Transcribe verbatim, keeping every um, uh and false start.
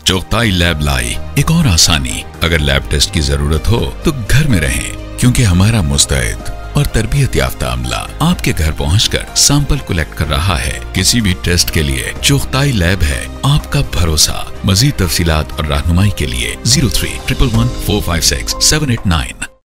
चोगताई lab लाई एक और आसानी। अगर लैब टेस्ट की जरूरत हो तो घर में रहें, क्योंकि हमारा मुस्तैद और तरबियत याफ्ता अमला आपके घर पहुंचकर सैंपल कलेक्ट कर रहा है। किसी भी टेस्ट के लिए चोगताई लैब है आपका भरोसा। मजीद तफसीलात और रहनुमाई के लिए zero three triple one four five six seven eight nine.